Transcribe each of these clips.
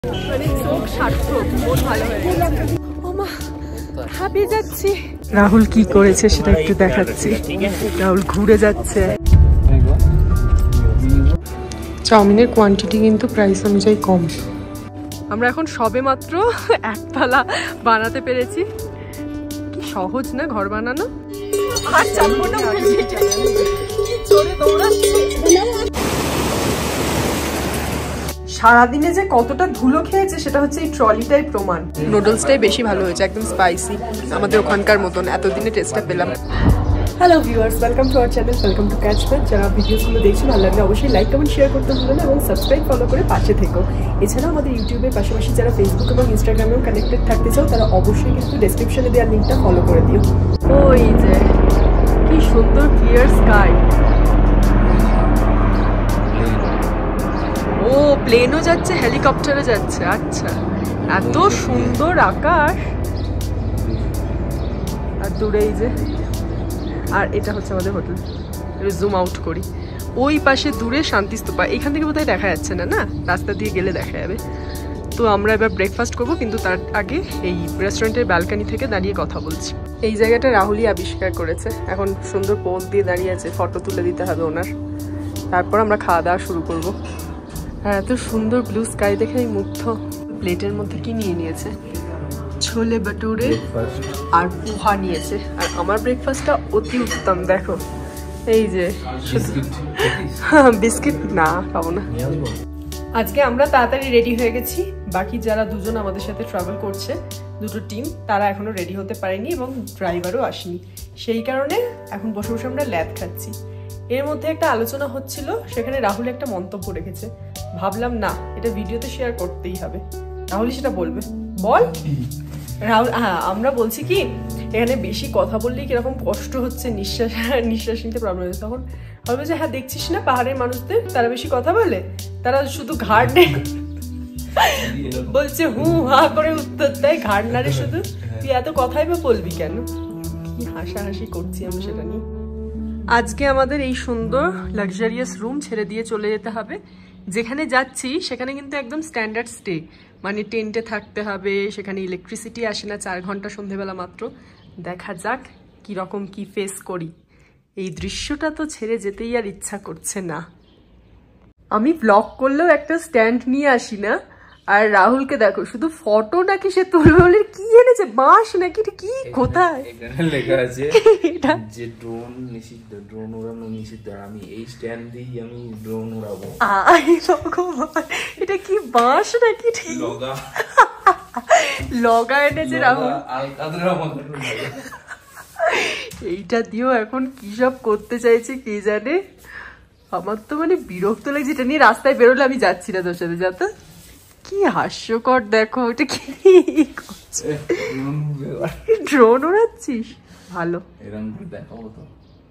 মানে চোখ সার্থক, মন ভালো হয়ে গেছে। ওমা হাঁপিয়ে যাচ্ছি। রাহুল কি করেছে সেটা একটু দেখাচ্ছি। রাহুল ঘুরে যাচ্ছে। চাউমিনের কোয়ান্টিটি কিন্তু প্রাইস অনুযায়ী কম। আমরা এখন সবে মাত্র একতলা বানাতে পেরেছি। কি সহজ না ঘর বানানো। আর চাপবো না, কি জোরে দৌড়াচ্ছে। সারাদিনে যে কতটা ধুলো খেয়েছে সেটা হচ্ছে এই ট্রলিটাই প্রমাণ। নুডলসটাই বেশি ভালো হয়েছে, একদম স্পাইসি, আমাদের ওখানকার মতন। এতদিনে টেস্টটা পেলাম। Hello viewers, welcome to our channel, welcome to Catchman. যারা ভিডিওসগুলো দেখছি ভালো লাগলে অবশ্যই লাইক কমেন্ট শেয়ার করতে ভুলো না এবং সাবস্ক্রাইব ফলো করে পাশে থেকো। এছাড়াও আমাদের ইউটিউবের পাশাপাশি যারা ফেসবুক এবং ইনস্টাগ্রামেও কানেক্টেড থাকতে চাও তারা অবশ্যই কিন্তু ডেসক্রিপশনে দেওয়ার লিঙ্কটা ফলো করে দিও। ওই যে কি সুন্দর ক্লিয়ার স্কাই। ও প্লেনও যাচ্ছে, হেলিকপ্টারও যাচ্ছে। আচ্ছা, এত সুন্দর আকাশ। আর দূরেই যে, আর এটা হচ্ছে আমাদের হোটেল। জুম আউট করি, ওই পাশে দূরে শান্তিস্তূপা। এখান থেকে বোধহয় দেখা যাচ্ছে না, না রাস্তা দিয়ে গেলে দেখা যাবে। তো আমরা এবার ব্রেকফাস্ট করবো, কিন্তু তার আগে এই রেস্টুরেন্টের ব্যালকানি থেকে দাঁড়িয়ে কথা বলছি। এই জায়গাটা রাহুলই আবিষ্কার করেছে। এখন সুন্দর পোজ দিয়ে দাঁড়িয়ে আছে, ফটো তুলে দিতে হবে ওনার। তারপর আমরা খাওয়া দাওয়া শুরু করবো। আর এত সুন্দর ব্লু স্কাই দেখে এই মুগ্ধ। প্লেটের মধ্যে কি নিয়ে নিয়েছে? ছোলে ভটুরে আর পোহা নিয়েছে। আর আমার ব্রেকফাস্টটা অতি উত্তম, দেখো এই যে বিস্কিট না খাবো না। আজকে আমরা তাড়াতাড়ি রেডি হয়ে গেছি। বাকি যারা দুজন আমাদের সাথে ট্রাভেল করছে, দুটো টিম, তারা এখনো রেডি হতে পারেনি এবং ড্রাইভারও আসেনি। সেই কারণে এখন বসে বসে আমরা ল্যাদ খাচ্ছি। এর মধ্যে একটা আলোচনা হচ্ছিল, সেখানে রাহুল একটা মন্তব্য রেখেছে। ভাবলাম না, এটা ভিডিওতে শেয়ার করতেই হবে। রাহুলই সেটা বলবে। বল রাহুল। হ্যাঁ, আমরা বলছি কি এখানে বেশি কথা বললেই কিরকম কষ্ট হচ্ছে, নিঃশ্বাস নিতে প্রবলেম হচ্ছে। তখন বলবে যে হ্যাঁ দেখছিস না পাহাড়ের মানুষদের, তারা বেশি কথা বলে, তারা শুধু ঘাড় নেয়। বলছে হু হা করে উত্তর দেয়, ঘাড় নাড়ে শুধু। তুই এত কথাই বা বলবি কেন? কি হাসাহাসি করছি আমরা সেটা নিয়ে। আজকে আমাদের এই সুন্দর লাক্সারিয়াস রুম ছেড়ে দিয়ে চলে যেতে হবে। যেখানে যাচ্ছি সেখানে কিন্তু একদম স্ট্যান্ডার্ড স্টে, মানে টেন্টে থাকতে হবে। সেখানে ইলেকট্রিসিটি আসে না, 4 ঘন্টা সন্ধেবেলা মাত্র। দেখা যাক কিরকম কি ফেস করি। এই দৃশ্যটা তো ছেড়ে যেতেই আর ইচ্ছা করছে না। আমি ব্লগ করলেও একটা স্ট্যান্ড নিয়ে আসি না। আর রাহুলকে দেখো, শুধু ফটো নাকি সে তুলবে বলে কি এনেছে, বাঁশ নাকি, এটা কি কোথায়? এখানে লেখা আছে যে ড্রোন নিষিদ্ধ, ড্রোন উড়ানো নিষিদ্ধ। আমি এই স্ট্যান্ড দিয়েই আমি ড্রোন উড়াবো। ভগবান, এটা কি বাঁশ নাকি? লগা লগা এনেছে রাহুল। আলকাতরা মতো। এইটা দিয়েও এখন কি সব করতে চাইছে কে জানে। আমার তো মানে বিরক্ত লাগছে। এটা নিয়ে রাস্তায় বেরোলে আমি যাচ্ছি না তোর সাথে, যাতে। কি হাস্যকর দেখো, এটা কি করছে? ড্রোন উড়াচ্ছিস? ভালো, এরকম দেখাবো তো।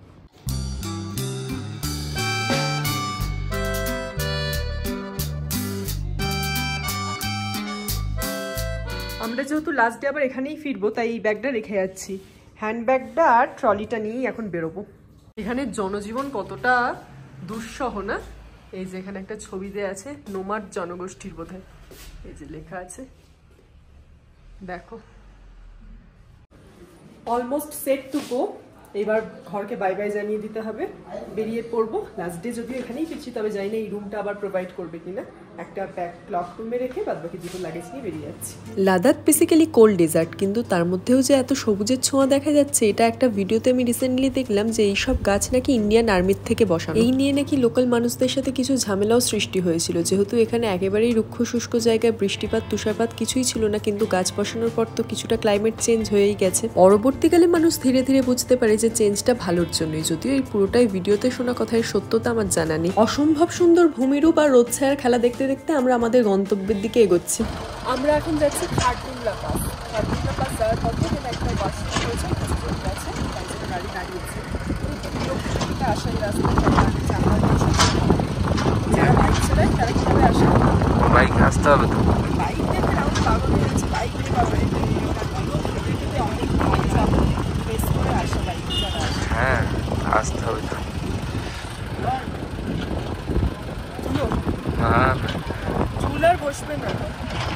আমরা যেহেতু লাস্ট ডে আবার এখানেই ফিরবো, তাই এই ব্যাগটা রেখে যাচ্ছি। হ্যান্ড ব্যাগটা আর ট্রলিটা নিয়েই এখন বেরোবো। এখানে জনজীবন কতটা দুঃসহ না। এই যে এখানে একটা ছবি দেয়া আছে, নোমাড জনগোষ্ঠীর বোধহয়, এই যে লেখা আছে, দেখো। Almost set to go. এবার ঘরকে বাই বাই জানিয়ে দিতে হবে, বেরিয়ে পড়বো। লাস্ট ডে যদিও এখানেই ফিরছি, তবে জানি না এই রুমটা আবার প্রোভাইড করবে কিনা। একটা ব্যাগ ক্লক রুমে রেখে বাদ বাকি দুটো লাগেজ নিয়ে বেরিয়ে যাচ্ছি। লাদাখ বেসিক্যালি কোল্ড ডেজার্ট, কিন্তু তার মধ্যেও যে এত সবুজের ছোঁয়া দেখা যাচ্ছে, এটা একটা ভিডিওতে আমি রিসেন্টলি দেখলাম যে এইসব গাছ নাকি ইন্ডিয়ান আর্মির থেকে বসানো। এই নিয়ে নাকি লোকাল মানুষদের সাথে কিছু ঝামেলাও সৃষ্টি হয়েছিল, যেহেতু এখানে একেবারেই রুক্ষ শুষ্ক জায়গায় বৃষ্টিপাত তুষারপাত কিছুই ছিল না। কিন্তু গাছ বসানোর পর তো কিছুটা ক্লাইমেট চেঞ্জ হয়েই গেছে। পরবর্তীকালে মানুষ ধীরে ধীরে বুঝতে পারে যে চেঞ্জটা ভালোর জন্যই, যদিও এই পুরোটাই ভিডিওতে শোনা কথার সত্যতা আমার জানা নেই। অসম্ভব সুন্দর ভূমিরূপ আর রোদ ছায়ার খেলা দেখতে দেখতে আমরা আমাদের গন্তব্যের দিকে এগোচ্ছি। আমরা এখন যাচ্ছি খারদুল্লা পাস। খারদুল্লা পাস যাওয়ার পথে একটা বাস হয়েছে, কিছুজন গেছে, তাই জন্য গাড়ি দাঁড়িয়েছে। আসার রাস্তায় যারা বাইক চালায় তারা কিভাবে আসে? বাইক আসতে হবে তো। বাইক দেখে রাউন্ড পাগল হয়ে যাচ্ছে। বাইক নিয়ে পাবে হ্যাঁ, আসতে হবে তো। চুল আর বসবে না।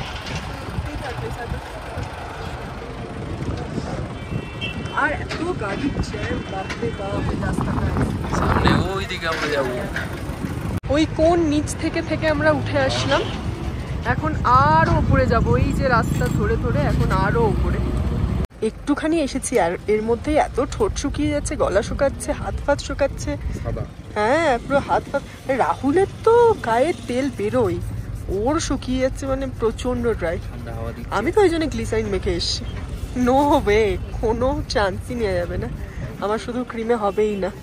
আর এত গাড়ির জ্যাম, বাপরে বাপ, রাস্তাটা সামনে ওইদিকে আমরা যাবো। ওই কোন নিচ থেকে আমরা উঠে আসলাম, এখন আরো উপরে যাব। এই যে রাস্তা ধরে ধরে এখন আরো উপরে। একটুখানি এসেছি আর এর মধ্যে এত ঠোঁট শুকিয়ে যাচ্ছে, গলা শুকাচ্ছে, হাত ফাত শুকাচ্ছে। হ্যাঁ, পুরো হাত ফাত। রাহুলের তো গায়ে তেল বেরোয়, ওর শুকিয়ে যাচ্ছে মানে প্রচন্ড ড্রাই। আমি তো ওই জন্য গ্লিসারিন মেখে এসছি। নো ওয়ে, কোনো চান্সই নেওয়া যাবে না, আমার শুধু ক্রিমে হবেই না।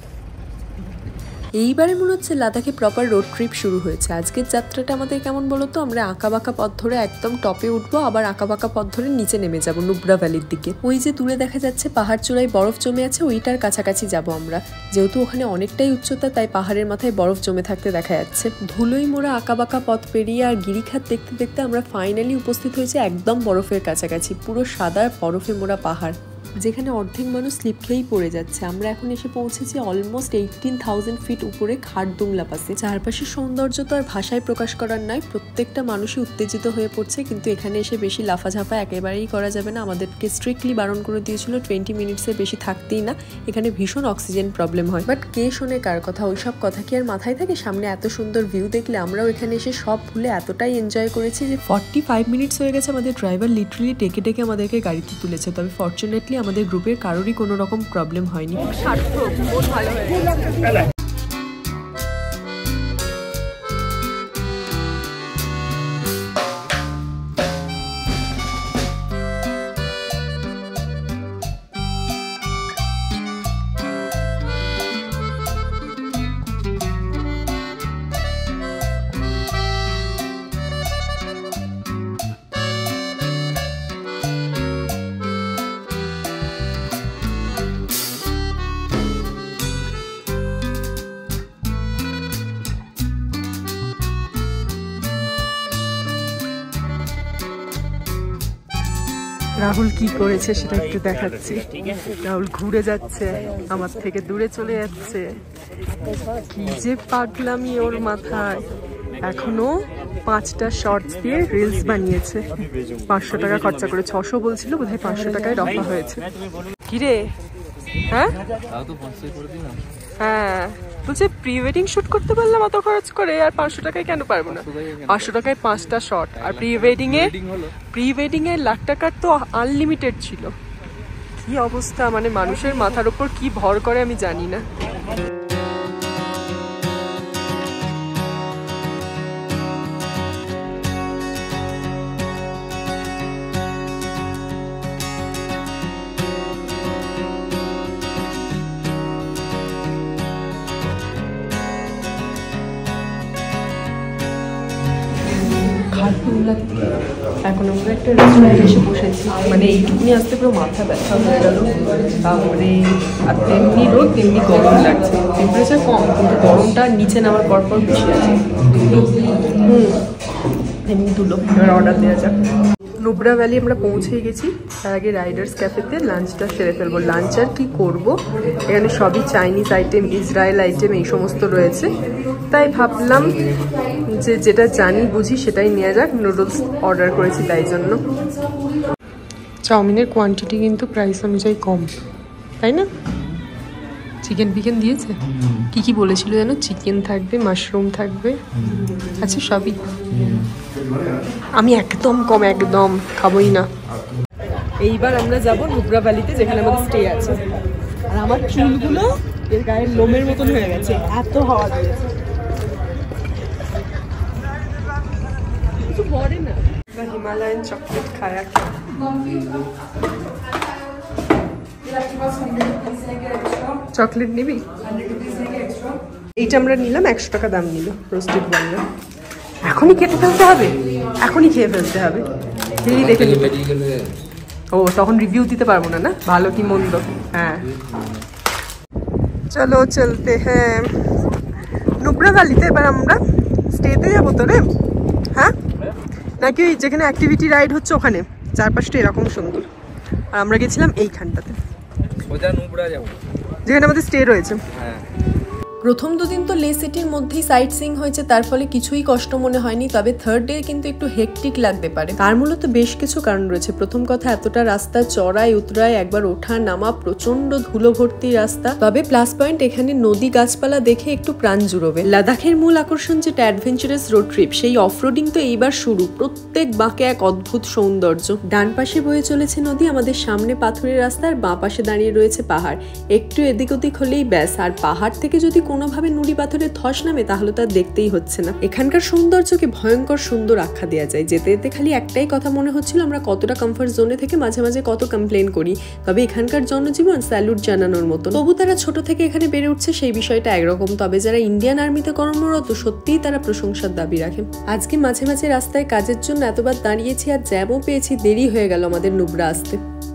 এইবারে মনে হচ্ছে লাদাখে প্রপার রোড ট্রিপ শুরু হয়েছে। আজকের যাত্রাটা আমাদের কেমন বলো তো, আমরা আঁকাবাঁকা পথ ধরে একদম টপে উঠবো, আবার আঁকাবাঁকা পথ ধরে নিচে নেমে যাবো নুব্রা ভ্যালির দিকে। ওই যে দূরে দেখা যাচ্ছে পাহাড় চূড়ায় বরফ জমে আছে, ওইটার কাছাকাছি যাব আমরা। যেহেতু ওখানে অনেকটাই উচ্চতা, তাই পাহাড়ের মাথায় বরফ জমে থাকতে দেখা যাচ্ছে। ধুলোই মোড়া আঁকাবাঁকা পথ পেরিয়ে আর গিরিখাত দেখতে দেখতে আমরা ফাইনালি উপস্থিত হয়েছে একদম বরফের কাছাকাছি। পুরো সাদা বরফে মোড়া পাহাড়, যেখানে অর্ধেক মানুষ স্লিপ খেয়েই পড়ে যাচ্ছে। আমরা এখন এসে পৌঁছেছি অলমোস্ট 18,000 ফিট উপরে খারদুংলা পাসে। চারপাশের সৌন্দর্য তো আর ভাষায় প্রকাশ করার নয়, প্রত্যেকটা মানুষই উত্তেজিত হয়ে পড়ছে। কিন্তু এখানে এসে বেশি লাফাঝাফা একেবারেই করা যাবে না। আমাদেরকে স্ট্রিক্টলি বারণ করে দিয়েছিল 20 মিনিটসের বেশি থাকতেই না, এখানে ভীষণ অক্সিজেন প্রবলেম হয়। বাট কে শোনে কার কথা, ওইসব কথা কি আর মাথায় থাকে? সামনে এত সুন্দর ভিউ দেখলে আমরাও এখানে এসে সব ভুলে এতটাই এনজয় করেছি যে 45 মিনিটস হয়ে গেছে। আমাদের ড্রাইভার লিটারালি ডেকে ডেকে আমাদেরকে গাড়িতে তুলেছে। তবে ফর্চুনেটলি আমাদের গ্রুপের কারোরই কোনো রকম প্রবলেম হয়নি। সার্থক, বহুত ভালো হয়েছে। রাহুল কি করেছে সেটা একটু দেখাচ্ছি। রাহুল ঘুরে যাচ্ছে, আমার থেকে দূরে চলে যাচ্ছে। কি যে পাগলামি ওর মাথায়। এখনো 5টা শর্টস দিয়ে রিলস বানিয়েছে। 500 টাকা খরচা করে, 600 বলছিল, বোধহয় 500 টাকায় রফা হয়েছে। কিরে, হ্যাঁ হ্যাঁ, বলছে প্রি ওয়েডিং শুট করতে পারলাম অত খরচ করে, আর 500 টাকায় কেন পারবো না? 500 টাকায় 5টা শট, আর প্রি ওয়েডিং এ 1 লাখ টাকার তো আনলিমিটেড ছিল। কি অবস্থা, মানে মানুষের মাথার উপর কি ভর করে আমি জানি না। এখন আমরা একটা রেস্টুরেন্টে এসে বসেছি, মানে এইটুকুনি আসতে পুরো মাথা ব্যথা হয়ে গেল। তারপরে আর তেমনি রোদ তেমনি গরম লাগছে, টেম্পারেচার কম কিন্তু গরমটা নিচে নামার পরপর বেশি আছে। এমনি দুলো। এবার অর্ডার দেওয়া যাক। নুব্রা ভ্যালি আমরা পৌঁছে গেছি। তার আগে রাইডার্স ক্যাফেতে লাঞ্চটা সেরে ফেলবো। লাঞ্চ আর কি করবো, এখানে সবই চাইনিজ আইটেম, ইসরায়েল আইটেম এই সমস্ত রয়েছে। তাই ভাবলাম যে যেটা জানি বুঝি সেটাই নেওয়া যাক। নুডলস অর্ডার করেছি তাই জন্য। চাউমিনের কোয়ান্টিটি কিন্তু প্রাইস অনুযায়ী কম, তাই না? চিকেন ফিকেন দিয়েছে, কি কি বলেছিল যেন? চিকেন থাকবে, মাশরুম থাকবে, আচ্ছা সবই। আমি একদম কম, একদম খাবোই না। এইবার আমরা যাব নুব্রা ভ্যালিতে, যেখানে আমাদের স্টে আছে। আর আমার চুলগুলো এর গায়ের লোমের মতন হয়ে গেছে, এত হাওয়া দিয়েছে। কিছু পরে না, হিমালয়ান চকলেট খায়া। চকলেট নিবি? এইটা আমরা নিলাম, 100 টাকা দাম নিল। রোস্টেড বানানো এখনই কেটে ফেলতে হবে, এখনই খেয়ে ফেলতে হবে। দেখে ও তখন রিভিউ দিতে পারবো না, না ভালো কি মন্দ। হ্যাঁ চলো চলতে হ্যাঁ নুব্রা ভ্যালিতে। এবার আমরা স্টেতে যাবো তো রে, হ্যাঁ নাকি ওই যেখানে অ্যাক্টিভিটি রাইড হচ্ছে ওখানে? চারপাশটা এরকম সুন্দর। আর আমরা গেছিলাম এইখানটাতে, যেখানে আমাদের স্টে রয়েছে। প্রথম দুদিন তো লে সিটির মধ্যেই সাইট সিইং হয়েছে, তার ফলে কিছুই কষ্ট মনে হয়নি। তবে থার্ড ডে কিন্তু একটু হেকটিক লাগতে পারে। তার মূলত বেশ কিছু কারণ রয়েছে। প্রথম কথা, এতটা রাস্তা চড়াই উতরাই, একবার ওঠা নামা, প্রচন্ড ধুলো ভর্তি রাস্তা। তবে প্লাস পয়েন্ট, এখানে নদী গাছপালা দেখে একটু প্রাণ জুড়বে। লাদাখের মূল আকর্ষণ যেটা অ্যাডভেঞ্চারাস রোড ট্রিপ, সেই অফরোডিং তো এইবার শুরু। প্রত্যেক বাঁকে এক অদ্ভুত সৌন্দর্য। ডান পাশে বয়ে চলেছে নদী, আমাদের সামনে পাথরের রাস্তা, আর বাঁ পাশে দাঁড়িয়ে রয়েছে পাহাড়। একটু এদিক ওদিক হলেই ব্যাস। আর পাহাড় থেকে যদি কোনোভাবে নুড়ি পাথরের ধস নামে তাহলে তার দেখতেই হচ্ছে না। এখানকার সৌন্দর্যকে ভয়ঙ্কর সুন্দর আখ্যা দেওয়া যায়। যেতে যেতে খালি একটাই কথা মনে হচ্ছিল, আমরা কতটা কমফর্ট জোনে থেকে মাঝে মাঝে কত কমপ্লেন করি। তবে এখানকার জনজীবন স্যালুট জানানোর মতো। তবু তারা ছোট থেকে এখানে বেড়ে উঠছে, সেই বিষয়টা একরকম। তবে যারা ইন্ডিয়ান আর্মিতে কর্মরত, সত্যিই তারা প্রশংসার দাবি রাখে। আজকে মাঝে মাঝে রাস্তায় কাজের জন্য এতবার দাঁড়িয়েছি আর জ্যামও পেয়েছি, দেরি হয়ে গেল আমাদের নুব্রা আসতে।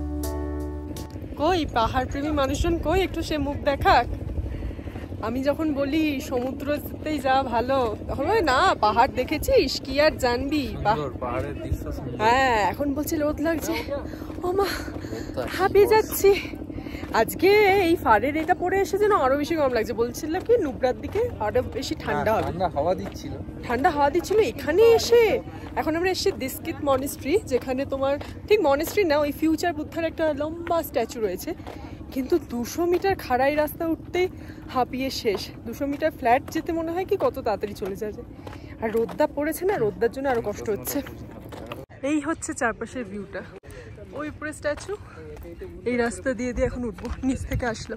কই পাহাড় প্রেমী মানুষজন কই, একটু সে মুখ দেখাক। আমি যখন বলি সমুদ্রতেই যা ভালো, তখন না পাহাড় দেখেছিস কি আর জানবি। হ্যাঁ, এখন বলছি রোদ লাগছে, ও মা হাঁপিয়ে যাচ্ছি। আজকে এই ফারের এটা পরে এসে যেন আরো বেশি গরম লাগছে। বলছিল কি নুব্রার দিকে আরো বেশি ঠান্ডা হবে, ঠান্ডা হাওয়া দিচ্ছিল। এখানে এসে এখন আমরা এসেছি দিস্কিত মনেস্ট্রি, যেখানে তোমার ঠিক মনেস্ট্রি না, ওই ফিউচার বুদ্ধার একটা লম্বা স্ট্যাচু রয়েছে। কিন্তু 200 মিটার খাড়াই রাস্তা উঠতেই হাঁপিয়ে শেষ। 200 মিটার ফ্ল্যাট যেতে মনে হয় কি কত তাড়াতাড়ি চলে যায়। আর রোদ্দা পড়েছে না, রোদ্দার জন্য আরো কষ্ট হচ্ছে। এই হচ্ছে চারপাশের ভিউটা, ওই উপরে স্ট্যাচু। এই রাস্তা দিয়ে দিয়ে এখন উঠবো, নিচ থেকে আসলাম।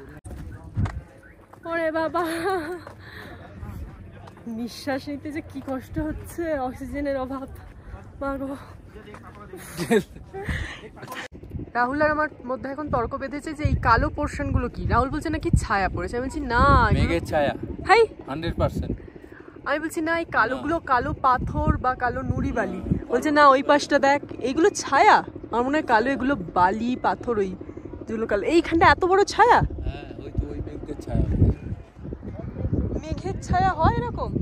ওরে বাবা, নিঃশ্বাস নিতে যে কি কষ্ট হচ্ছে, অক্সিজেনের অভাব। মাগো। রাহুল আর আমার মধ্যে এখন তর্ক বেঁধেছে যে এই কালো পোর্শন গুলো কি। রাহুল বলছে নাকি ছায়া পড়েছে, আমি বলছি না মেঘের ছায়া। হাই 100%। আমি বলছি না, এই কালোগুলো কালো পাথর বা কালো নুড়ি বালি। বলছে না ওই পাশটা দেখ, এইগুলো ছায়া। আমার মনে হয় কালো, এগুলো বালি পাথর, ওই যেগুলো কালো। এইখানটা এত বড় ছায়া। হ্যাঁ, ওই তো ওই মেঘের ছায়া। মেঘের ছায়া হয় এরকম।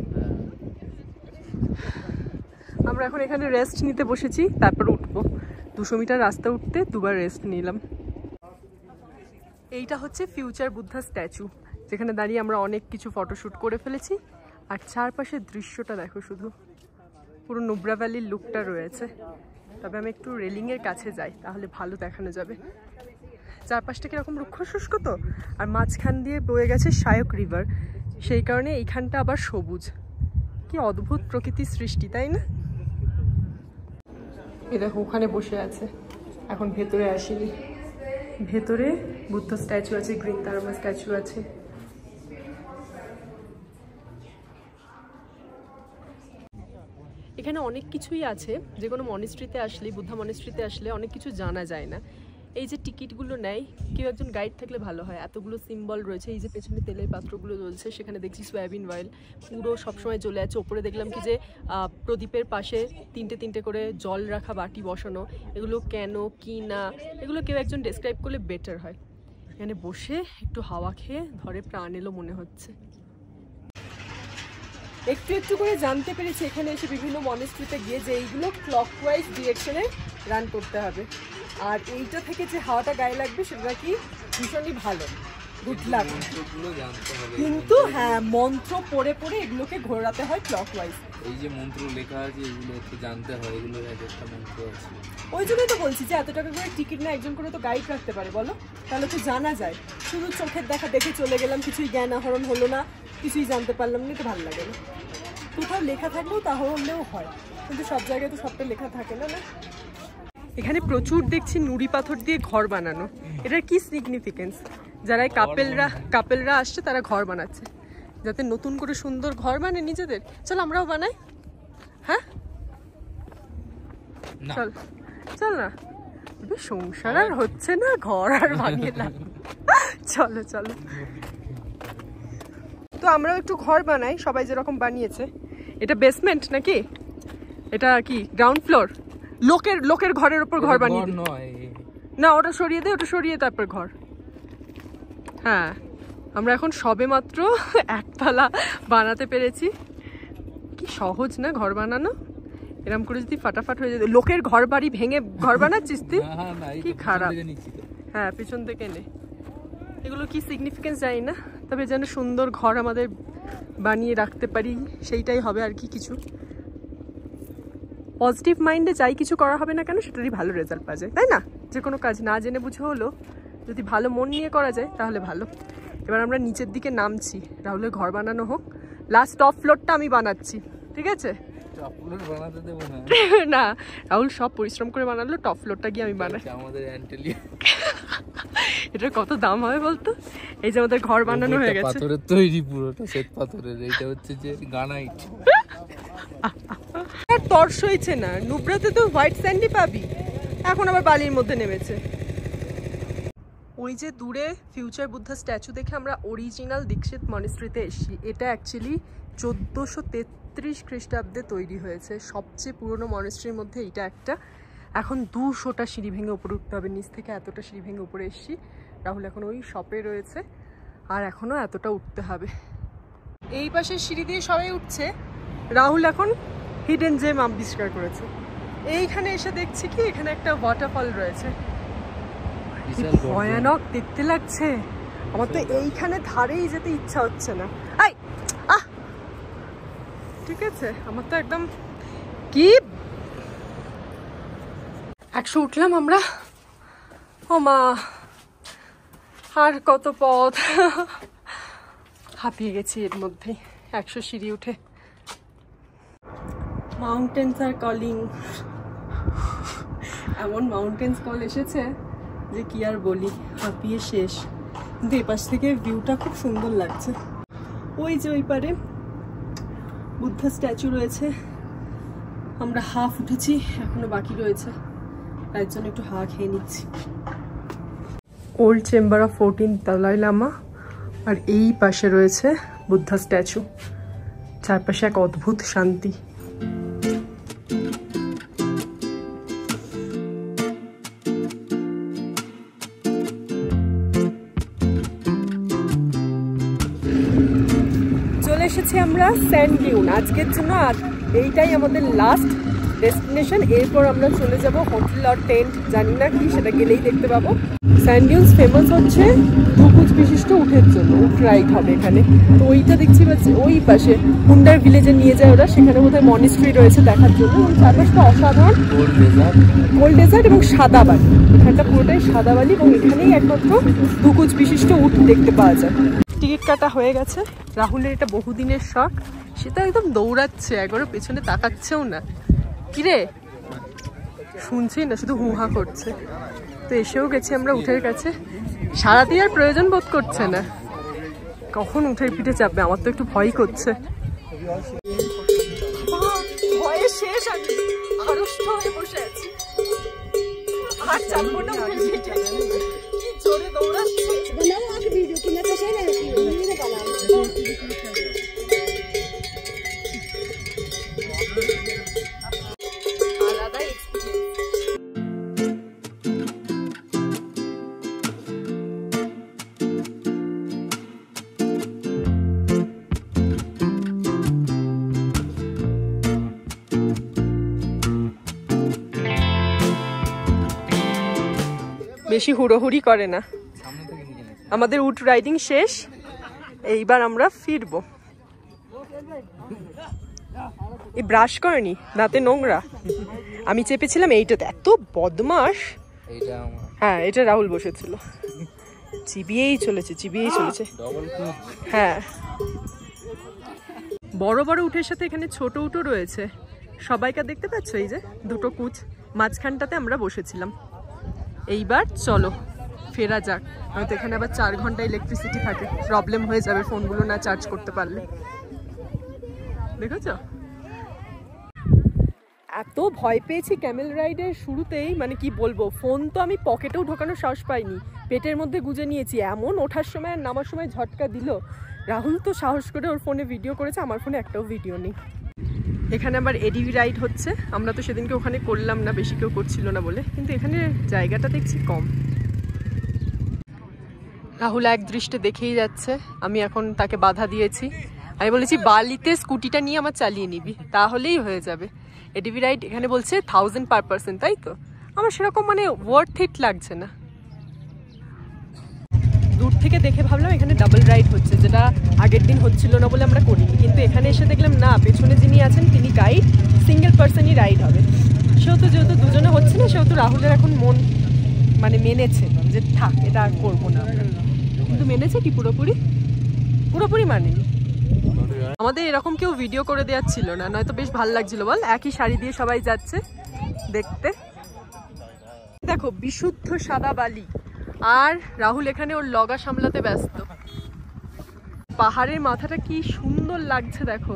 আমরা এখন এখানে রেস্ট নিতে বসেছি, তারপর উঠবো। 200 মিটার রাস্তা উঠতে দুবার রেস্ট নিলাম। এইটা হচ্ছে ফিউচার বুদ্ধা স্ট্যাচু, যেখানে দাঁড়িয়ে আমরা অনেক কিছু ফটোশ্যুট করে ফেলেছি। আর চারপাশের দৃশ্যটা দেখো, শুধু পুরো নুব্রা ভ্যালির লুকটা রয়েছে। তবে আমি একটু রেলিংয়ের কাছে যাই, তাহলে ভালো দেখানো যাবে। চারপাশটা কিরকম রুক্ষ শুষ্ক তো, আর মাঝখান দিয়ে বয়ে গেছে শায়ক রিভার, সেই কারণে এইখানটা আবার সবুজ। কি অদ্ভুত প্রকৃতির সৃষ্টি, তাই না? এই দেখো ওখানে বসে আছে, এখন ভেতরে আসিনি। ভেতরে বুদ্ধ স্ট্যাচু আছে, গ্রিন তারমা স্ট্যাচু আছে। এখানে অনেক কিছুই আছে, যে কোনো মনেস্ট্রিতে আসলে, বুদ্ধা মনেস্ট্রিতে আসলে অনেক কিছু জানা যায় না। এই যে টিকিটগুলো নেয়, কেউ একজন গাইড থাকলে ভালো হয়। এতগুলো সিম্বল রয়েছে, এই যে পেছনে তেলের পাত্রগুলো জ্বলছে, সেখানে দেখছি সয়াবিন অয়েল পুরো সবসময় জ্বলে আছে। ওপরে দেখলাম কি যে প্রদীপের পাশে তিনটে তিনটে করে জল রাখা বাটি বসানো। এগুলো কেন কি না, এগুলো কেউ একজন ডেসক্রাইব করলে বেটার হয়। এখানে বসে একটু হাওয়া খেয়ে ধরে প্রাণ এলো মনে হচ্ছে। একটু একটু করে জানতে পেরেছি এখানে এসে বিভিন্ন মনেস্ট্রিতে গিয়ে যে এইগুলো ক্লকওয়াইজ ডিরেকশনে রান করতে হবে। আর এইটা থেকে যে হাওয়াটা গায়ে লাগবে সেটা কি ভীষণই ভালো, গুড লাক। কিন্তু হ্যাঁ, মন্ত্র পড়ে পড়ে এগুলোকে ঘোরাতে হয় ক্লকওয়াইজ। এই যে মন্ত্র লেখা আছে, এগুলো একটু জানতে হয়, এগুলোর একটা মন্ত্র আছে। ওই জন্যই তো বলছি যে এত টাকা করে টিকিট না, একজন করে তো গাইড রাখতে পারে, বলো? তাহলে তো জানা যায়। শুধু চোখের দেখা দেখে চলে গেলাম, কিছুই জ্ঞান আহরণ হলো না, কিছুই জানতে পারলাম না, তো ভালো লাগে না। কোথাও লেখা থাকলেও তাহলেও হয়, কিন্তু সব জায়গায় তো সবটা লেখা থাকে না। না, এখানে প্রচুর দেখছি নুড়ি পাথর দিয়ে ঘর বানানো। এটার কি সিগনিফিকেন্স? যারা কাপেলরা আসছে তারা ঘর বানাচ্ছে, যাতে নতুন করে সুন্দর ঘর বানায় নিজেদের। চল আমরাও বানাই। হ্যাঁ চল চল না, সংসার আর হচ্ছে না, ঘর আর বানিয়ে না। চলো চলো, তো আমরাও একটু ঘর বানাই, সবাই যেরকম বানিয়েছে। এটা বেসমেন্ট নাকি? এটা কি গ্রাউন্ড ফ্লোর? লোকের ঘরের উপর ঘর বানিয়ে না, ওটা সরিয়ে দে, ওটা সরিয়ে তারপর ঘর। হ্যাঁ, আমরা এখন সবে মাত্র একতলা বানাতে পেরেছি। কি সহজ না ঘর বানানো? এরকম করে যদি ফাটাফাট হয়ে যেত। লোকের ঘর বাড়ি ভেঙে ঘর বানাচ্ছিস তুই, কি খারাপ। হ্যাঁ, পিছন থেকে নে। এগুলো কি সিগনিফিকেন্স জানি না, তবে যেন সুন্দর ঘর আমাদের বানিয়ে রাখতে পারি, সেইটাই হবে আর কি। কিছু পজিটিভ মাইন্ডে যাই কিছু করা হবে না কেন সেটারই ভালো রেজাল্ট পাওয়া যায়, তাই না? যে কোনো কাজ না জেনে বুঝে হলো যদি ভালো মন নিয়ে করা যায় তাহলে ভালো। এবার আমরা নিচের দিকে নামছি, রাহুলের ঘর বানানো হোক। লাস্ট টপ ফ্লোরটা আমি বানাচ্ছি, ঠিক আছে? না, রাহুল সব পরিশ্রম করে বানালো, টপ ফ্লোরটা গিয়ে আমি বানাই। এটার কত দাম হবে বলতো? এই যে আমাদের ঘর বানানো হয়ে গেছে, পাথরের তৈরি, পুরোটা শ্বেত পাথরের। এইটা হচ্ছে যে গ্রানাইট। আর তর্স হয়েছে না, নুব্রাতে তো হোয়াইট স্যান্ডই পাবি, এখন আবার বালির মধ্যে নেমেছে। ওই যে দূরে ফিউচার বুদ্ধা স্ট্যাচু দেখে আমরা অরিজিনাল দীক্ষিত মনিস্ট্রিতে এসেছি। এটা অ্যাকচুয়ালি 1433 খ্রিস্টাব্দে তৈরি হয়েছে, সবচেয়ে পুরনো মনিস্ট্রির মধ্যে এইটা একটা। এখন 200টা সিঁড়ি ভেঙে উপরে উঠতে হবে, নিচ থেকে এতটা সিঁড়ি ভেঙে উপরে এসেছি। রাহুল এখন ওই শপে রয়েছে, আর এখনও এতটা উঠতে হবে। এই পাশে সিঁড়ি দিয়ে সবাই উঠছে, রাহুল এখন হিডেন জেম আবিষ্কার করেছে। এইখানে এসে দেখছি কি এখানে একটা ওয়াটারফল রয়েছে, ভয়ানক দেখতে লাগছে। আমার তো এইখানে ধারেই যেতে ইচ্ছা হচ্ছে না। ঠিক আছে, আমার তো একদম কি 100 উঠলাম আমরা। ও মা, আর কত পথ, হাঁপিয়ে গেছি এর মধ্যে 100 সিঁড়ি উঠে। মাউন্টেন্স আর কলিং, এমন মাউন্টেন্স কল এসেছে যে কি আর বলি, হাঁপিয়ে শেষ। কিন্তু এপাশ থেকে ভিউটা খুব সুন্দর লাগছে। ওই যে ওই পারে বুদ্ধা স্ট্যাচু রয়েছে, আমরা হাফ উঠেছি, এখনো বাকি রয়েছে, তাই জন্য একটু হাওয়া খেয়ে নিচ্ছি। Old chamber of 14 Dalai Lama, আর এই পাশে রয়েছে বুদ্ধা স্ট্যাচু। চারপাশে এক অদ্ভুত শান্তি। চলে এসেছি আমরা স্যান্ড ডিউন আজকের জন্য, আর এইটাই আমাদের লাস্ট ডেস্টিনেশন। এরপর আমরা চলে যাব হোটেল আর টেন্ট, জানি না কি, সেটা গেলেই দেখতে পাবো। স্যান্ড ডিউনস ফেমাস হচ্ছে দুকুচ বিশিষ্ট উঠের জন্য, উট রাইড হবে এখানে। তো ওইটা দেখছি ওই পাশে হুন্ডার ভিলেজে নিয়ে যায় ওরা, সেখানে বোধহয় মনিস্ট্রি রয়েছে দেখার জন্য। এবং চারপাশটা অসাধারণ, গোল্ড ডেজার্ট এবং সাদা বালি। এখানটা পুরোটাই সাদা বালি, এবং এখানেই একমাত্র দুকুচ বিশিষ্ট উট দেখতে পাওয়া যায়। টিকিট কাটা হয়ে গেছে। রাহুলের এটা বহুদিনের শখ, সেটা একদম দৌড়াচ্ছে, একবারও পেছনে তাকাচ্ছেও না। কিরে, শুনছি না, শুধু হুহা করছে। তো এসেও গেছি আমরা উঠের কাছে, সারাদিন আর প্রয়োজন বোধ করছে না। কখন উঠের পিঠে চাপবে, আমার তো একটু ভয় করছে। ভয়ে শেষ, আমি আড়ষ্ট হয়ে বসে আছি, আর চাপবো না উঠের পিঠে। কি জোরে দৌড়াচ্ছে। বেশি হুড়োহুড়ি করে না। আমাদের উট রাইডিং শেষ, এইবার আমরা ফিরবো। এই ব্রাশ করেনি, দাঁতে নোংরা। আমি চেপেছিলাম এইটাতে, এত বদমাস। হ্যাঁ, এটা রাহুল বসেছিল, চিবিয়েই চলেছে, চিবিয়েই চলেছে। হ্যাঁ, বড় বড় উটের সাথে এখানে ছোট উটও রয়েছে। সবাইকে দেখতে পাচ্ছ, এই যে দুটো কুচ, মাঝখানটাতে আমরা বসেছিলাম। এইবার চলো ফেরা যাক, হয়তো এখানে আবার 4 ঘন্টা ইলেকট্রিসিটি থাকে, প্রবলেম হয়ে যাবে ফোনগুলো না চার্জ করতে পারলে। দেখেছো, এত ভয় পেয়েছি ক্যামেল রাইডের শুরুতেই, মানে কি বলবো, ফোন তো আমি পকেটেও ঢোকানোর সাহস পাইনি, পেটের মধ্যে গুজে নিয়েছি। এমন ওঠার সময় আর নামার সময় ঝটকা দিল। রাহুল তো সাহস করে ওর ফোনে ভিডিও করেছে, আমার ফোনে একটাও ভিডিও নেই। এখানে আবার এডিভি রাইড হচ্ছে, আমরা তো সেদিনকে ওখানে করলাম না, বেশি কেউ করছিল না বলে, কিন্তু এখানে জায়গাটা দেখছি কম। রাহুল এক দৃষ্টে দেখেই যাচ্ছে, আমি এখন তাকে বাধা দিয়েছি। আমি বলেছি বালিতে স্কুটিটা নিয়ে আমার চালিয়ে নিবি, তাহলেই হয়ে যাবে। এডিভি রাইড এখানে বলছে 1000 পার পার্সন, তাই তো আমার সেরকম মানে ওয়ার্থ ইট লাগছে না। দূর থেকে দেখে ভাবলাম এখানে ডাবল রাইড হচ্ছে, যেটা আগের দিন হচ্ছিল না বলে আমরা করিনি, কিন্তু এখানে এসে দেখলাম না, পেছনে যিনি আছেন তিনি গাইড, সিঙ্গেল পার্সনই রাইড হবে। যেহেতু দুজনে হচ্ছে না, সেহেতু রাহুলের এখন মন মানে মেনেছে যে থাক এটা আর করবো না। কিন্তু মেনেছে কি পুরোপুরি মানেনি। আমাদের এরকম কেউ ভিডিও করে দেওয়ার ছিল না, নয়তো বেশ ভালো লাগছিল বল, একই শাড়ি দিয়ে সবাই যাচ্ছে দেখতে। দেখো বিশুদ্ধ সাদা বালি, আর রাহুল এখানে ওর লগা সামলাতে ব্যস্ত। পাহাড়ের মাথাটা কি সুন্দর লাগছে দেখো।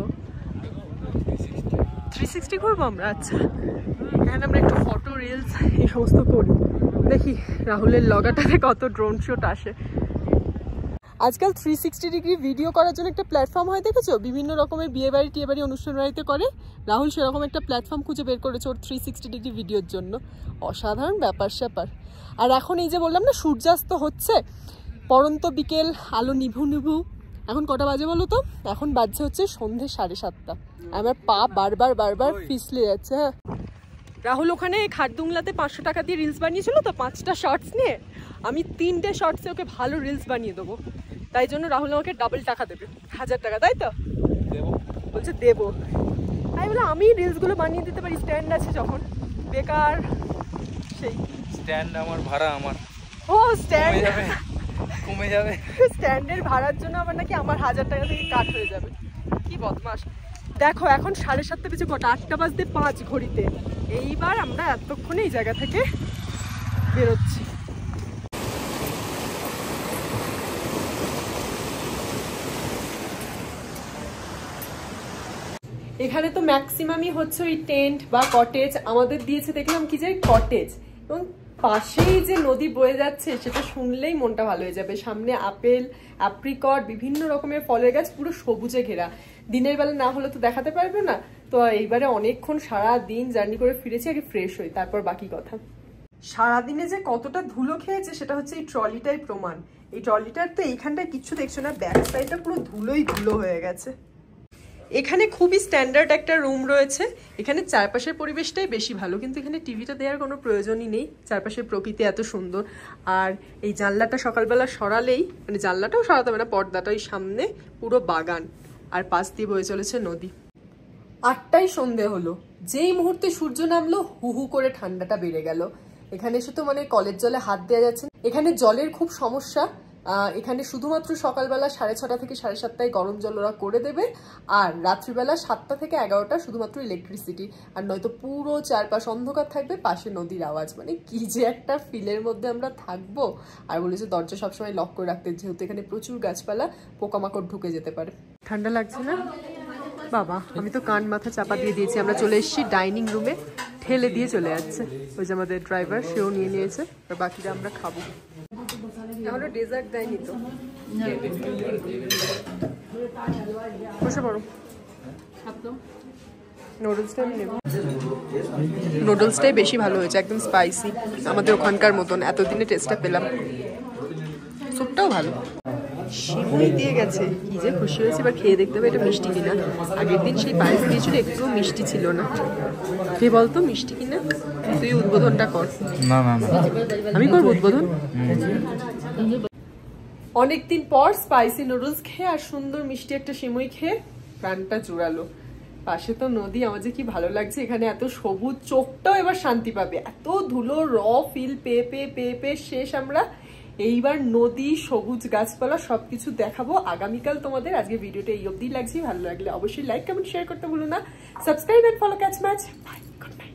360 ঘুরবো আমরা? আচ্ছা, এখানে আমরা একটু ফটো রিলস এই সমস্ত করি। দেখি রাহুলের লগাটাতে কত ড্রোন শট আসে। আজকাল 360 ডিগ্রি ভিডিও করার জন্য একটা প্ল্যাটফর্ম হয় দেখেছো, বিভিন্ন রকমের বিয়ে বাড়ি টিয়ে বাড়ি অনুষ্ঠান বাড়িতে করে। রাহুল সেরকম একটা প্ল্যাটফর্ম খুঁজে বের করেছে ওর 360 ডিগ্রি ভিডিওর জন্য। অসাধারণ ব্যাপার স্যাপার। আর এখন এই যে বললাম না সূর্যাস্ত হচ্ছে, পরন্ত বিকেল, আলো নিভু নিভু। এখন কটা বাজে বলো তো? এখন বাজছে হচ্ছে সন্ধ্যে 7:30। আমার পা বারবার ফিসলে যাচ্ছে। হ্যাঁ, রাহুল ওখানে খারদুংলাতে 500 টাকা দিয়ে রিলস বানিয়েছিল তো 5টা শর্টস নিয়ে। আমি 3টে শর্টসে ওকে ভালো রিলস বানিয়ে দেবো, তাই জন্য রাহুল আমাকে ডাবল টাকা দেবে, 1000 টাকা, তাই তো? বলছে দেবো। তাই বলে আমি রিলসগুলো বানিয়ে দিতে পারি, স্ট্যান্ড আছে যখন। বেকার সেই স্ট্যান্ড আমার ভাড়া আমার। ও স্ট্যান্ড কমে যাবে। স্ট্যান্ডের ভাড়ার জন্য আবার নাকি আমার 1000 টাকা থেকে কাট হয়ে যাবে। কি বদমাস। দেখো এখন 7:30 বেজে কটা, 8টা বাজতে 5 ঘড়িতে। এইবার আমরা এতক্ষণে এই জায়গা থেকে বেরোচ্ছি। এখানে তো ম্যাক্সিমামই হচ্ছে ওই টেন্ট বা কটেজ। আমাদের দিয়েছে দেখলাম কি যে কটেজ, এবং পাশেই যে নদী বয়ে যাচ্ছে সেটা শুনলেই মনটা ভালো হয়ে যাবে। সামনে আপেল, অ্যাপ্রিকট, বিভিন্ন রকমের ফলের গাছ, পুরো সবুজে ঘেরা। দিনের বেলা না হলে তো দেখাতে পারবে না। তো এইবারে অনেকক্ষণ সারা দিন জার্নি করে ফিরেছি, আগে ফ্রেশ হই তারপর বাকি কথা। সারাদিনে যে কতটা ধুলো খেয়েছে সেটা হচ্ছে এই ট্রলিটাই প্রমাণ। এই ট্রলিটার তো এইখানটায় কিচ্ছু দেখছো না, ব্যাক সাইডটা পুরো ধুলো হয়ে গেছে। এখানে খুবই স্ট্যান্ডার্ড একটা রুম রয়েছে। এখানে চারপাশের পরিবেশটাই বেশি ভালো, কিন্তু এখানে টিভিটা দেওয়ার কোনো প্রয়োজনই নেই। চারপাশের প্রকৃতি এত সুন্দর। আর এই জানলাটা সকালবেলা সরালেই, মানে জানলাটাও সরাতে হবে না, পর্দাটাই সামনে পুরো বাগান, আর পাশ দিয়ে বয়ে চলেছে নদী। 8টায় সন্ধে হলো, যেই মুহূর্তে সূর্য নামলো হু হু করে ঠান্ডাটা বেড়ে গেল। এখানে এসে তো মানে কলের জলে হাত দেওয়া যাচ্ছে। এখানে জলের খুব সমস্যা। এখানে শুধুমাত্র সকালবেলা 6:30 থেকে 7:30 গরম জল ওরা করে দেবে, আর রাত্রিবেলা 7টা থেকে 11টা শুধুমাত্র ইলেকট্রিসিটি। আর নয়তো পুরো চারপাশ অন্ধকার থাকবে, পাশে নদীর আওয়াজ। মানে কি যে একটা ফিলের মধ্যে আমরা থাকবো। আর বলেছে দরজা সবসময় লক করে রাখতে, যেহেতু এখানে প্রচুর গাছপালা, পোকামাকড় ঢুকে যেতে পারে। ঠান্ডা লাগছে না বাবা? আমি তো কান মাথা চাপা দিয়ে দিয়েছি। আমরা চলে এসেছি ডাইনিং রুমে, ঠেলে দিয়ে চলে যাচ্ছে। ওই যে আমাদের ড্রাইভার, সেও নিয়ে নিয়েছে, আর বাকিটা আমরা খাবো। এখনো ডেজার্ট দেয়নি তো। বসে পড়ো। নুডলসটা নেব। নুডলসটাই বেশি ভালো হয়েছে, একদম স্পাইসি, আমাদের ওখানকার মতন। এতদিনে টেস্টটা পেলাম। স্যুপটাও ভালো। সিমুই দিয়ে গেছে, কি যে খুশি হয়েছে। এবার খেয়ে দেখতে হবে এটা মিষ্টি কিনা। আগের দিন সেই পায়েস দিয়েছিল, একটু মিষ্টি ছিল না। কে বলতো মিষ্টি কিনা? তুই উদ্বোধনটা কর। না, আমি করবো উদ্বোধন। অনেকদিন পর স্পাইসি নুডলস খেয়ে আর সুন্দর মিষ্টি একটা সিমুই খেয়ে প্রাণটা জুড়ালো। পাশে তো নদী, আমার যে কি ভালো লাগছে। এখানে এত সবুজ, চোখটাও এবার শান্তি পাবে। এত ধুলো, ফিল পেয়ে শেষ আমরা। এইবার নদী, সবুজ গাছপালা সবকিছু দেখাবো আগামীকাল তোমাদের। আজকে ভিডিওটা এই অবধি লাগছে। ভালো লাগলে অবশ্যই লাইক, কমেন্ট, শেয়ার করতে ভুলো না। Subscribe and follow catch match. Bye, good night.